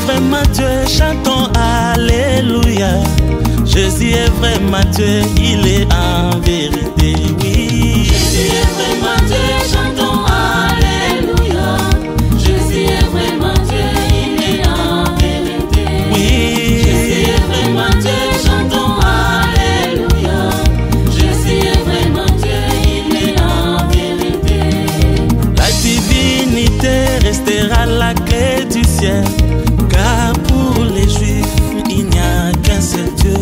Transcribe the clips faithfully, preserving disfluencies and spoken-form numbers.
vraiment Dieu, chantons Alléluia. Jésus est vraiment Dieu, il est en vérité, oui. Jésus est vraiment Dieu, chantons Alléluia. Jésus est vraiment Dieu, il est en vérité, oui. Jésus est vraiment Dieu, chantons Alléluia. Jésus est vraiment Dieu, il est en vérité. La divinité restera la clé du ciel, car pour les Juifs il n'y a qu'un seul Dieu.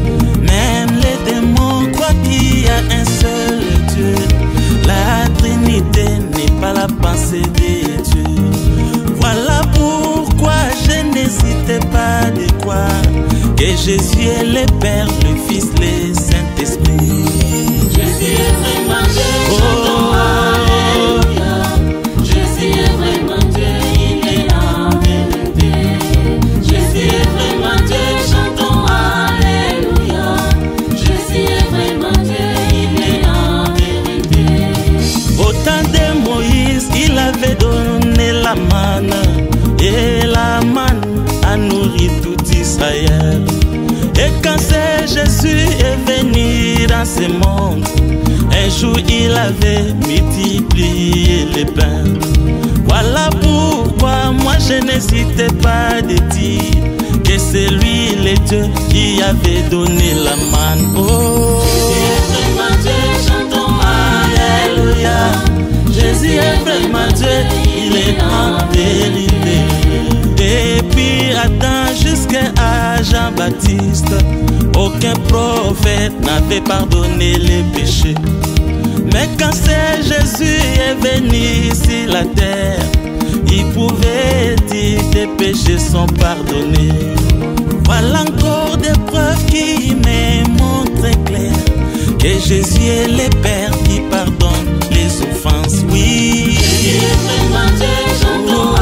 Même les démons croient qu'il y a un seul Dieu. La Trinité n'est pas la pensée des dieux. Voilà pourquoi je n'hésitais pas de croire que Jésus est le Père, le Fils, le Saint-Esprit. Jésus est vraiment Dieu, chantons Alléluia. Jésus est vraiment Dieu, il est en vérité. Jésus est vraiment Dieu, chantons Alléluia. Jésus est vraiment Dieu, il est en vérité. Au temps de Moïse, il avait donné la manne, et la manne a nourri tout Israël. Et quand c'est Jésus est venu dans ce monde, un jour il avait multiplié les pains. Voilà pourquoi moi je n'hésitais pas de dire que c'est lui le Dieu qui avait donné la manne. Oh, Jésus est vraiment Dieu, chantons Alléluia. Jésus est vraiment Dieu, il est en vérité. Depuis Adam jusqu'à Jean-Baptiste, aucun prophète n'avait pardonné les péchés. Mais quand c'est Jésus est venu sur la terre, il pouvait dire que tes péchés sont pardonnés. Voilà encore des preuves qui me montrent clair que Jésus est le Père qui pardonne les offenses, oui. Jésus est vraiment Dieu, chantons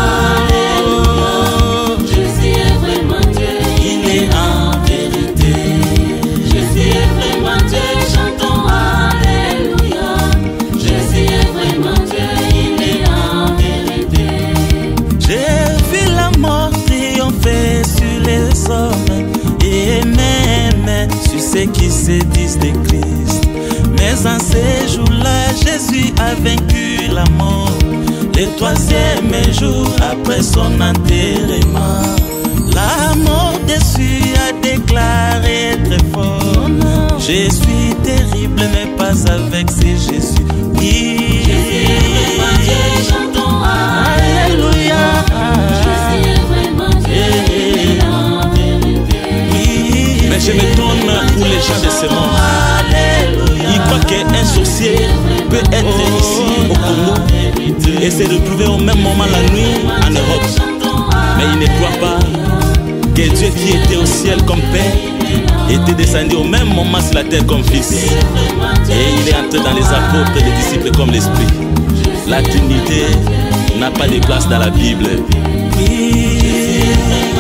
Alléluia. Jésus est vraiment Dieu, Il est en vérité. Jésus est vraiment Dieu, chantons Alléluia. Jésus est vraiment Dieu, il est en vérité. J'ai vu la mort triompher sur les hommes et même sur ceux qui se disent de Christ. Mais en ces jours-là, Jésus a vaincu la mort. Le troisième jour après son enterrement, la mort déçue a déclaré très fort: je suis terrible, mais pas avec ce Jésus. Oui. Jésus est vraiment Dieu, chantons Alléluia. Jésus est vraiment Dieu, il est en vérité. Oui. Mais je m'étonne pour les gens de ce monde. Alléluia. Ils croient qu'un sorcier peut être ici au Congo et se retrouver au même moment la nuit en Europe. Mais ils ne croient pas que Dieu qui était au ciel comme Père était descendu au même moment sur la terre comme Fils. Et il est entré dans les apôtres, les disciples comme l'Esprit. La Trinité n'a pas de place dans la Bible. Oui.